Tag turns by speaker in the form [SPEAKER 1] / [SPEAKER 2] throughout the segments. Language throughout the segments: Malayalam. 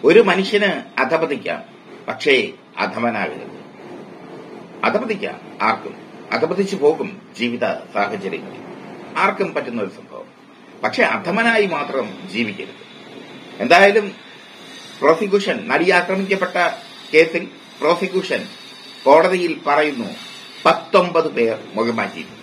[SPEAKER 1] ഒരു മനുഷ്യന് അധപതിക്കാം, പക്ഷേ അധമനാകരുത്. അധപതിക്കാം ആർക്കും, അധപതിച്ചു പോകും ജീവിത സാഹചര്യങ്ങളിൽ, ആർക്കും പറ്റുന്ന ഒരു സംഭവം. പക്ഷെ അധമനായി മാത്രം ജീവിക്കരുത്. എന്തായാലും പ്രോസിക്യൂഷൻ, നടി ആക്രമിക്കപ്പെട്ട കേസിൽ പ്രോസിക്യൂഷൻ കോടതിയിൽ പറയുന്നു 19 പേർ മൊഴിമാറ്റിയിട്ടുണ്ട്.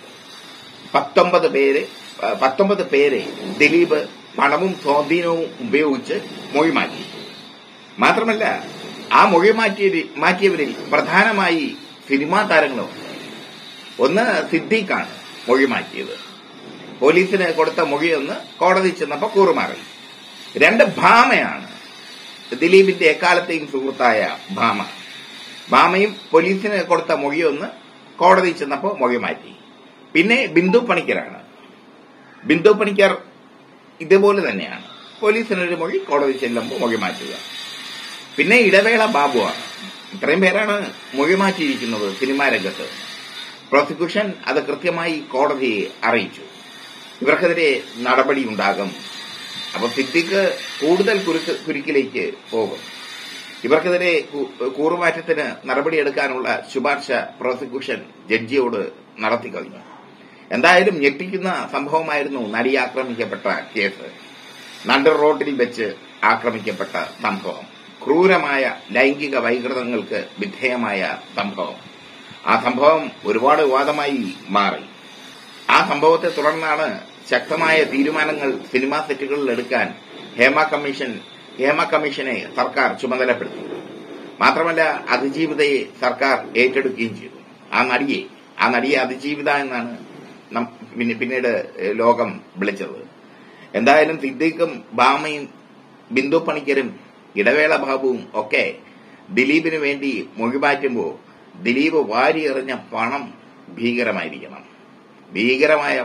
[SPEAKER 1] 19 പേരെ ദിലീപ് പണവും സ്വാധീനവും ഉപയോഗിച്ച് മൊഴിമാറ്റി. മാത്രമല്ല, ആ മാറ്റിയവരിൽ പ്രധാനമായി സിനിമാ താരങ്ങളുണ്ട്. ഒന്ന് സിദ്ദീഖാണ് മൊഴിമാറ്റിയത്. പോലീസിന് കൊടുത്ത മൊഴിയൊന്ന് കോടതി ചെന്നപ്പോൾ കൂറുമാറി. 2 ഭാമയാണ്, ദിലീപിന്റെ എക്കാലത്തെയും സുഹൃത്തായ ഭാമയും പോലീസിന് കൊടുത്ത മൊഴിയൊന്ന് കോടതി ചെന്നപ്പോൾ മൊഴി മാറ്റി. പിന്നെ ബിന്ദു പണിക്കരാണ്. ബിന്ദു പണിക്കർ ഇതുപോലെ തന്നെയാണ്, പോലീസിനൊരു മൊഴി കോടതി ചെല്ലുമ്പോൾ മൊഴി മാറ്റുക. പിന്നെ ഇടവേള ബാബുവാണ്. ഇത്രയും പേരാണ് മൊഴി മാറ്റിയിരിക്കുന്നത് സിനിമാ രംഗത്ത്. പ്രോസിക്യൂഷൻ അത് കൃത്യമായി കോടതിയെ അറിയിച്ചു. ഇവർക്കെതിരെ നടപടി ഉണ്ടാകും. അപ്പൊ സിദ്ദിഖ് കൂടുതൽ കുരുക്കിലേക്ക് പോകും. ഇവർക്കെതിരെ കൂറുമാറ്റത്തിന് നടപടിയെടുക്കാനുള്ള ശുപാർശ പ്രോസിക്യൂഷൻ ജഡ്ജിയോട് നടത്തി കഴിഞ്ഞു. എന്തായാലും ഞെട്ടിക്കുന്ന സംഭവമായിരുന്നു നടി ആക്രമിക്കപ്പെട്ട കേസ്. നടുർ റോഡിൽ വെച്ച് ആക്രമിക്കപ്പെട്ട സംഭവം, ക്രൂരമായ ലൈംഗിക വൈകൃതങ്ങൾക്ക് വിധേയമായ സംഭവം. ആ സംഭവം ഒരുപാട് വിവാദമായി മാറി. ആ സംഭവത്തെ തുടർന്നാണ് ശക്തമായ തീരുമാനങ്ങൾ സിനിമാ സെറ്റുകളിൽ എടുക്കാൻ ഹേമ കമ്മീഷനെ സർക്കാർ ചുമതലപ്പെടുത്തി. മാത്രമല്ല, അതിജീവിതയെ സർക്കാർ ഏറ്റെടുക്കുകയും ചെയ്തു. ആ നടിയെ അതിജീവിത എന്നാണ് പിന്നീട് ലോകം വിളിച്ചത്. എന്തായാലും സിദ്ദീഖും ഭാമയും ബിന്ദു പണിക്കരും ഇടവേള ബാബുവും ഒക്കെ ദിലീപിന് വേണ്ടി മൊഴിമാറ്റുമ്പോൾ ദിലീപ് വാരിയെറിഞ്ഞ പണം ഭീകരമായിരിക്കണം. ഭീകരമായ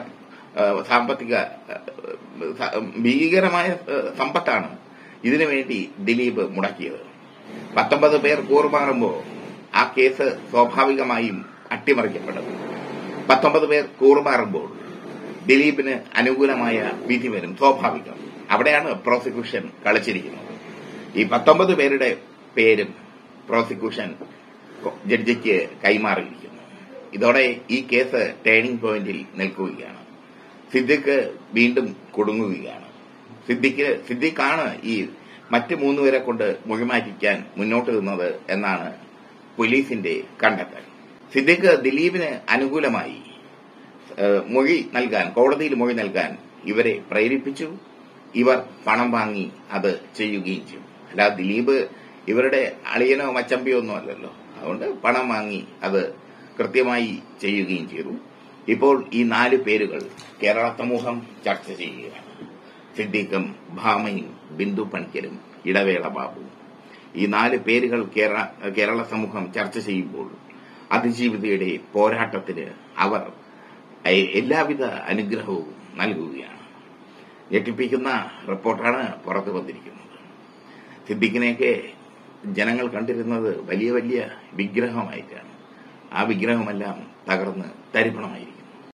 [SPEAKER 1] സമ്പത്താണ് ഇതിനുവേണ്ടി ദിലീപ് മുടക്കിയത്. 19 പേർ കൂറുമാറുമ്പോൾ ആ കേസ് സ്വാഭാവികമായും അട്ടിമറിക്കപ്പെടും. 19 പേർ കൂറുമാറുമ്പോൾ ദിലീപിന് അനുകൂലമായ വിധി വരും, സ്വാഭാവികം. അവിടെയാണ് പ്രോസിക്യൂഷൻ കളിച്ചിരിക്കുന്നത്. ഈ 19 പേരുടെ പേരും പ്രോസിക്യൂഷൻ ജഡ്ജിക്ക് കൈമാറിയിരിക്കുന്നു. ഇതോടെ ഈ കേസ് ടേണിംഗ് പോയിന്റിൽ നിൽക്കുകയാണ്. സിദ്ദിഖ് വീണ്ടും കുടുങ്ങുകയാണ്. സിദ്ദിഖാണ് ഈ മറ്റ് 3 പേരെ കൊണ്ട് മൊഴിമാറ്റിക്കാൻ മുന്നോട്ട് നിന്നത് എന്നാണ് പോലീസിന്റെ കണ്ടെത്തൽ. സിദ്ദിഖ് ദിലീപിന് അനുകൂലമായി കോടതിയിൽ മൊഴി നൽകാൻ ഇവരെ പ്രേരിപ്പിച്ചു. ഇവർ പണം വാങ്ങി അത് ചെയ്യുകയും ചെയ്തു. അല്ലാതെ ദിലീപ് ഇവരുടെ അളിയനോ മച്ചമ്പിയോ ഒന്നും അല്ലല്ലോ. അതുകൊണ്ട് പണം വാങ്ങി അത് കൃത്യമായി ചെയ്യുകയും ചെയ്തു. ഇപ്പോൾ ഈ 4 പേരുകൾ കേരള സമൂഹം ചർച്ച ചെയ്യുകയാണ്. സിദ്ദീഖും ഭാമയും ബിന്ദു പണിക്കരും ഇടവേള ബാബുവും. ഈ 4 പേരുകൾ കേരള സമൂഹം ചർച്ച ചെയ്യുമ്പോൾ അതിജീവിതയുടെ പോരാട്ടത്തിന് അവർ എല്ലാവിധ അനുഗ്രഹവും നൽകുകയാണ്. ഞെട്ടിപ്പിക്കുന്ന റിപ്പോർട്ടാണ് പുറത്തു വന്നിരിക്കുന്നത്. സിദ്ദീഖിനെയൊക്കെ ജനങ്ങൾ കണ്ടിരുന്നത് വലിയ വലിയ വിഗ്രഹമായിട്ടാണ്. ആ വിഗ്രഹമെല്ലാം തകർന്ന് തരിപ്പണമായിരിക്കും.